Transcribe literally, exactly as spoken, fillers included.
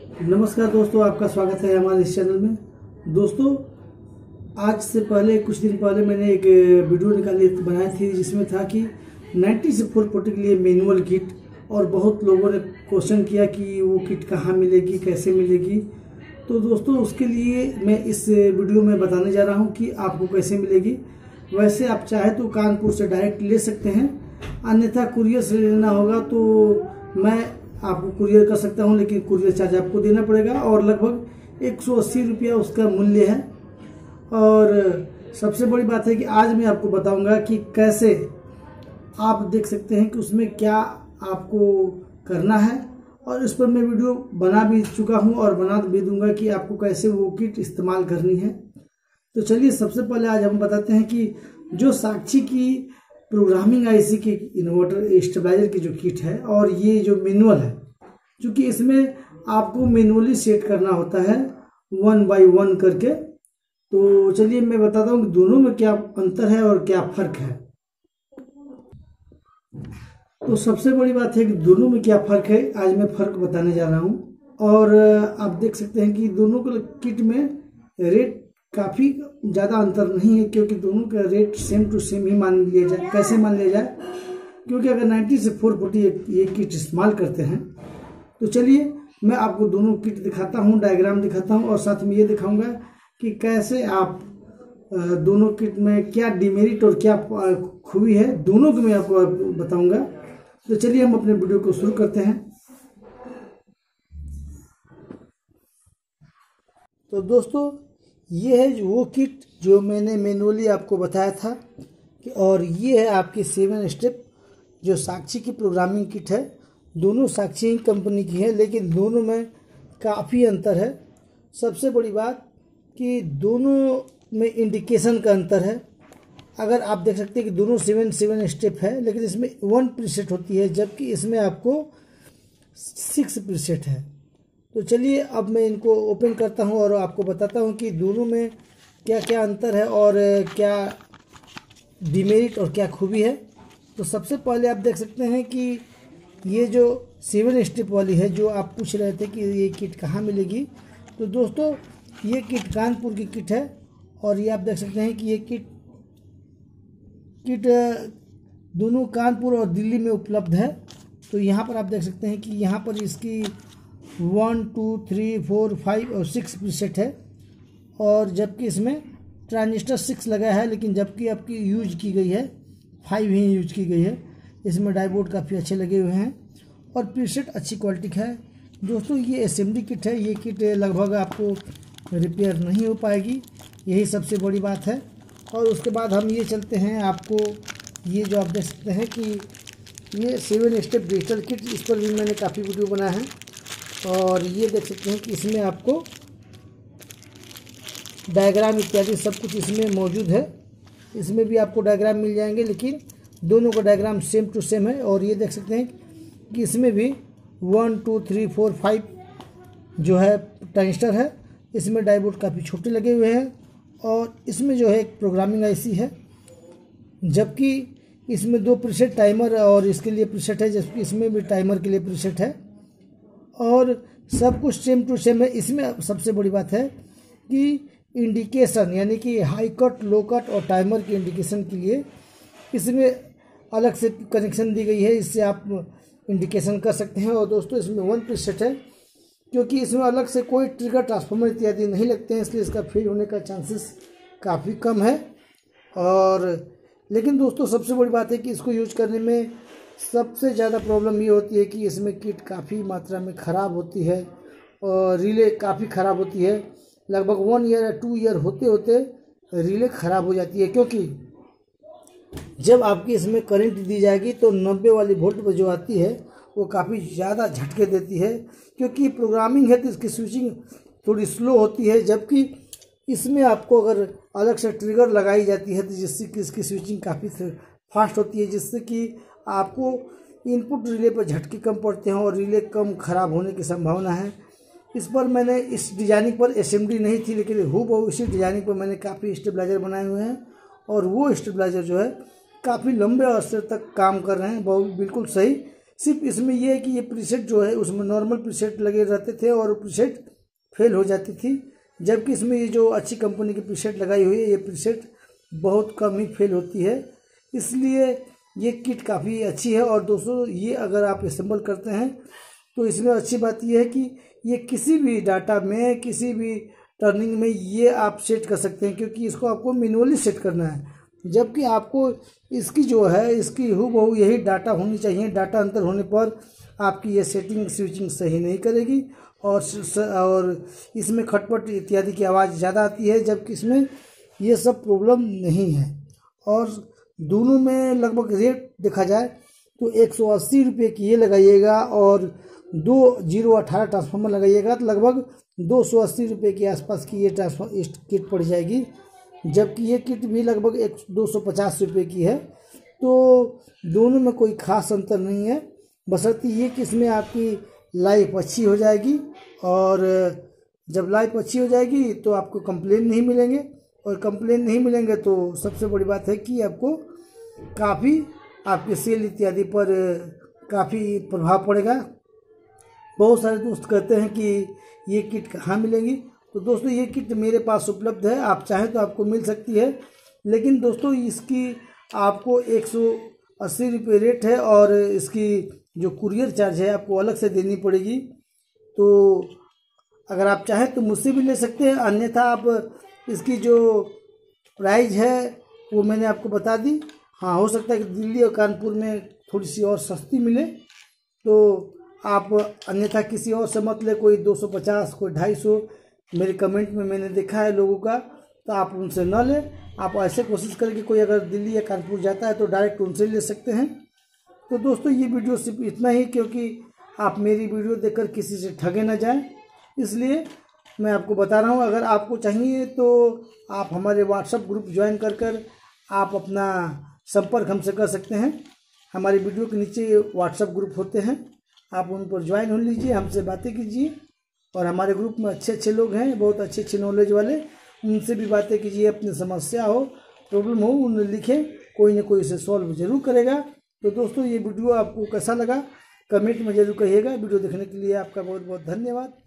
नमस्कार दोस्तों, आपका स्वागत है हमारे इस चैनल में। दोस्तों, आज से पहले कुछ दिन पहले मैंने एक वीडियो निकाली बनाई थी जिसमें था कि नाइन्टी से फोर फोर्टी के लिए मैनुअल किट, और बहुत लोगों ने क्वेश्चन किया कि वो किट कहाँ मिलेगी, कैसे मिलेगी। तो दोस्तों, उसके लिए मैं इस वीडियो में बताने जा रहा हूँ कि आपको कैसे मिलेगी। वैसे आप चाहे तो कानपुर से डायरेक्ट ले सकते हैं, अन्यथा कुरियर से लेना होगा तो मैं आपको कुरियर कर सकता हूं, लेकिन कुरियर चार्ज आपको देना पड़ेगा और लगभग एक सौ अस्सी रुपया उसका मूल्य है। और सबसे बड़ी बात है कि आज मैं आपको बताऊंगा कि कैसे आप देख सकते हैं कि उसमें क्या आपको करना है, और इस पर मैं वीडियो बना भी चुका हूं और बना भी दूंगा कि आपको कैसे वो किट इस्तेमाल करनी है। तो चलिए, सबसे पहले आज हम बताते हैं कि जो साक्षी की प्रोग्रामिंग आईसी की इन्वर्टर स्टेबलाइजर की जो किट है, और ये जो मैनुअल है, क्योंकि इसमें आपको मैनुअली सेट करना होता है वन बाय वन करके। तो चलिए मैं बताता हूँ कि दोनों में क्या अंतर है और क्या फर्क है। तो सबसे बड़ी बात है कि दोनों में क्या फर्क है, आज मैं फर्क बताने जा रहा हूँ। और आप देख सकते हैं कि दोनों के किट में रेट काफ़ी ज़्यादा अंतर नहीं है, क्योंकि दोनों का रेट सेम टू सेम ही मान लिया जाए। कैसे मान लिया जाए, क्योंकि अगर नाइन्टी से फोर फोर्टी ये किट इस्तेमाल करते हैं। तो चलिए मैं आपको दोनों किट दिखाता हूँ, डायग्राम दिखाता हूँ, और साथ में ये दिखाऊंगा कि कैसे आप दोनों किट में क्या डिमेरिट और क्या खूबी है, दोनों को मैं आपको बताऊंगा। तो चलिए हम अपने वीडियो को शुरू करते हैं। तो दोस्तों, ये है वो किट जो मैंने मैनुअली आपको बताया था कि, और ये है आपकी सेवन स्टेप जो साक्षी की प्रोग्रामिंग किट है। दोनों साक्षी कंपनी की है, लेकिन दोनों में काफ़ी अंतर है। सबसे बड़ी बात कि दोनों में इंडिकेशन का अंतर है। अगर आप देख सकते हैं कि दोनों सेवन सेवन स्टेप है, लेकिन इसमें वन प्रीसेट होती है, जबकि इसमें आपको सिक्स प्रीसेट है। तो चलिए अब मैं इनको ओपन करता हूं और आपको बताता हूं कि दोनों में क्या क्या अंतर है और क्या डिमेरिट और क्या खूबी है। तो सबसे पहले आप देख सकते हैं कि ये जो सेवन स्टेप वाली है, जो आप पूछ रहे थे कि ये किट कहाँ मिलेगी। तो दोस्तों, ये किट कानपुर की किट है, और ये आप देख सकते हैं कि ये किट किट दोनों कानपुर और दिल्ली में उपलब्ध है। तो यहाँ पर आप देख सकते हैं कि यहाँ पर इसकी one two three four five और सिक्स प्रीसेट है, और जबकि इसमें ट्रांजिस्टर सिक्स लगा है, लेकिन जबकि आपकी यूज की गई है फाइव ही यूज की गई है। इसमें डाइबोर्ड काफ़ी अच्छे लगे हुए हैं और प्रीसेट अच्छी क्वालिटी का है। दोस्तों, ये असेंबली किट है, ये किट लगभग आपको रिपेयर नहीं हो पाएगी, यही सबसे बड़ी बात है। और उसके बाद हम ये चलते हैं, आपको ये जो आप देख सकते हैं कि ये सेवन स्टेप डिजिटल किट, इस पर भी मैंने काफ़ी वीडियो बनाया है। और ये देख सकते हैं कि इसमें आपको डायग्राम इत्यादि सब कुछ इसमें मौजूद है। इसमें भी आपको डायग्राम मिल जाएंगे, लेकिन दोनों का डायग्राम सेम टू सेम है। और ये देख सकते हैं कि इसमें भी one two three four five जो है ट्रांजिस्टर है। इसमें डाइबोर्ड काफ़ी छोटे लगे हुए हैं, और इसमें जो है एक प्रोग्रामिंग आईसी है, जबकि इसमें दो प्रीसेट टाइमर और इसके लिए प्रीसेट है, जबकि इसमें भी टाइमर के लिए प्रीसेट है, और सब कुछ सेम टू सेम है। इसमें सबसे बड़ी बात है कि इंडिकेशन, यानी कि हाई कट, लो कट और टाइमर के इंडिकेशन के लिए इसमें अलग से कनेक्शन दी गई है, इससे आप इंडिकेशन कर सकते हैं। और दोस्तों, इसमें वन प्रीसेट है, क्योंकि इसमें अलग से कोई ट्रिगर ट्रांसफार्मर इत्यादि नहीं लगते हैं, इसलिए इसका फेल होने का चांसेस काफ़ी कम है। और लेकिन दोस्तों, सबसे बड़ी बात है कि इसको यूज करने में सबसे ज़्यादा प्रॉब्लम ये होती है कि इसमें किट काफ़ी मात्रा में ख़राब होती है, और रिले काफ़ी ख़राब होती है। लगभग वन ईयर या टू ईयर होते होते रिले ख़राब हो जाती है, क्योंकि जब आपकी इसमें करंट दी जाएगी तो नब्बे वाली वोल्ट पर जो आती है वो काफ़ी ज़्यादा झटके देती है, क्योंकि प्रोग्रामिंग है तो इसकी स्विचिंग थोड़ी स्लो होती है। जबकि इसमें आपको अगर अलग से ट्रिगर लगाई जाती है तो जिससे कि इसकी स्विचिंग काफ़ी फास्ट होती है, जिससे कि आपको इनपुट रिले पर झटके कम पड़ते हैं और रिले कम ख़राब होने की संभावना है। इस पर मैंने इस डिजाइनिंग पर असेंबली नहीं थी, लेकिन हूबहू इसी डिजाइनिंग पर मैंने काफ़ी स्टेबलाइजर बनाए हुए हैं, और वो स्टेबलाइजर जो है काफ़ी लंबे अरसे तक काम कर रहे हैं, बहुत बिल्कुल सही। सिर्फ इसमें यह है कि ये प्रीसेट जो है उसमें नॉर्मल प्रीसेट लगे रहते थे और प्रीसेट फेल हो जाती थी, जबकि इसमें ये जो अच्छी कंपनी की प्रीसेट लगाई हुई है ये प्रीसेट बहुत कम ही फेल होती है। इसलिए ये किट काफ़ी अच्छी है। और दोस्तों ये अगर आप असेंबल करते हैं तो इसमें अच्छी बात यह है कि ये किसी भी डाटा में, किसी भी टर्निंग में ये आप सेट कर सकते हैं, क्योंकि इसको आपको मैनुअली सेट करना है, जबकि आपको इसकी जो है इसकी हूबहू यही डाटा होनी चाहिए। डाटा अंतर होने पर आपकी ये सेटिंग स्विचिंग सही नहीं करेगी और और इसमें खटपट इत्यादि की आवाज़ ज़्यादा आती है, जबकि इसमें ये सब प्रॉब्लम नहीं है। और दोनों में लगभग रेट देखा जाए तो एक सौ अस्सी रुपये की ये लगाइएगा और दो जीरो अठारह ट्रांसफार्मर लगाइएगा तो लगभग दो सौ अस्सी रुपये के आसपास की ये ट्रांसफार्मर किट पड़ जाएगी, जबकि ये किट भी लगभग एक दो सौ पचास रुपये की है। तो दोनों में कोई ख़ास अंतर नहीं है, बशर्ते ये कि इसमें आपकी लाइफ अच्छी हो जाएगी और जब लाइफ अच्छी हो जाएगी तो आपको कंप्लेन नहीं मिलेंगे, और कंप्लेन नहीं मिलेंगे तो सबसे बड़ी बात है कि आपको काफ़ी आपके सेल इत्यादि पर काफ़ी प्रभाव पड़ेगा। बहुत सारे दोस्त कहते हैं कि ये किट कहाँ मिलेंगी, तो दोस्तों ये किट मेरे पास उपलब्ध है, आप चाहें तो आपको मिल सकती है, लेकिन दोस्तों इसकी आपको एक सौ अस्सी रुपये रेट है और इसकी जो कुरियर चार्ज है आपको अलग से देनी पड़ेगी। तो अगर आप चाहें तो मुझसे भी ले सकते हैं, अन्यथा आप इसकी जो प्राइस है वो मैंने आपको बता दी। हाँ, हो सकता है कि दिल्ली और कानपुर में थोड़ी सी और सस्ती मिले, तो आप अन्यथा किसी और से मत ले, कोई दो सौ पचास कोई ढाई सौ मेरे कमेंट में मैंने देखा है लोगों का, तो आप उनसे न लें। आप ऐसे कोशिश करें कि कोई अगर दिल्ली या कानपुर जाता है तो डायरेक्ट उनसे ले सकते हैं। तो दोस्तों ये वीडियो सिर्फ इतना ही, क्योंकि आप मेरी वीडियो देखकर किसी से ठगे ना जाएं, इसलिए मैं आपको बता रहा हूँ। अगर आपको चाहिए तो आप हमारे व्हाट्सएप ग्रुप ज्वाइन कर कर आप अपना संपर्क हमसे कर सकते हैं। हमारी वीडियो के नीचे व्हाट्सएप ग्रुप होते हैं, आप उन पर ज्वाइन हो लीजिए, हमसे बातें कीजिए। और हमारे ग्रुप में अच्छे अच्छे लोग हैं, बहुत अच्छे अच्छे नॉलेज वाले, उनसे भी बातें कीजिए। अपनी समस्या हो, प्रॉब्लम हो, उन्हें लिखें, कोई ना कोई इसे सॉल्व जरूर करेगा। तो दोस्तों ये वीडियो आपको कैसा लगा कमेंट में जरूर कहिएगा। वीडियो देखने के लिए आपका बहुत बहुत धन्यवाद।